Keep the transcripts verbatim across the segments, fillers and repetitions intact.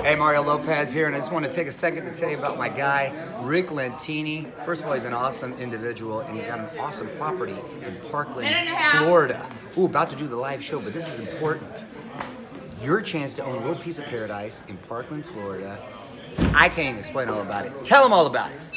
Hey, Mario Lopez here, and I just want to take a second to tell you about my guy, Rick Lentini. First of all, he's an awesome individual, and he's got an awesome property in Parkland, Florida. Ooh, about to do the live show, but this is important. Your chance to own a little piece of paradise in Parkland, Florida. I can't even explain all about it. Tell them all about it.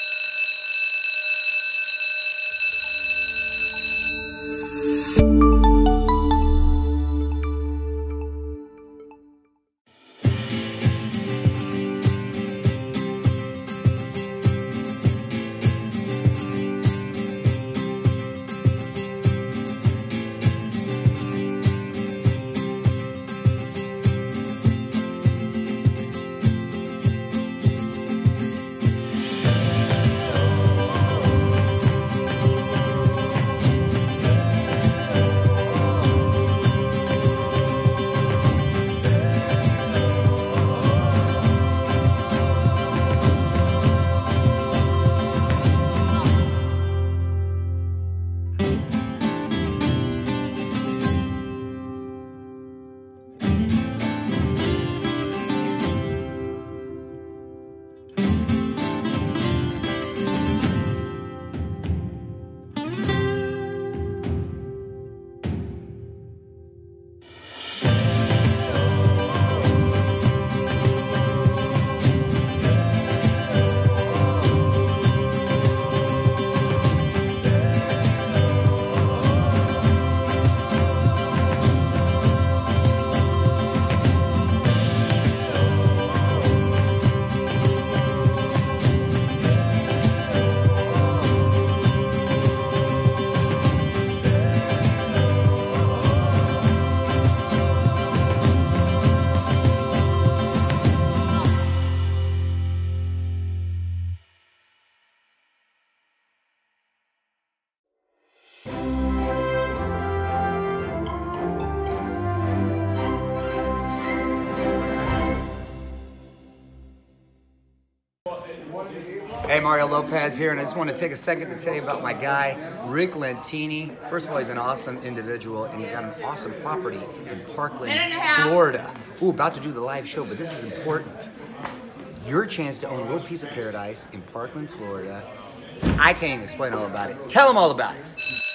Hey, Mario Lopez here, and I just want to take a second to tell you about my guy, Rick Lentini. First of all, he's an awesome individual, and he's got an awesome property in Parkland, Florida. Ooh, about to do the live show, but this is important. Your chance to own a little piece of paradise in Parkland, Florida. I can't even explain all about it. Tell them all about it.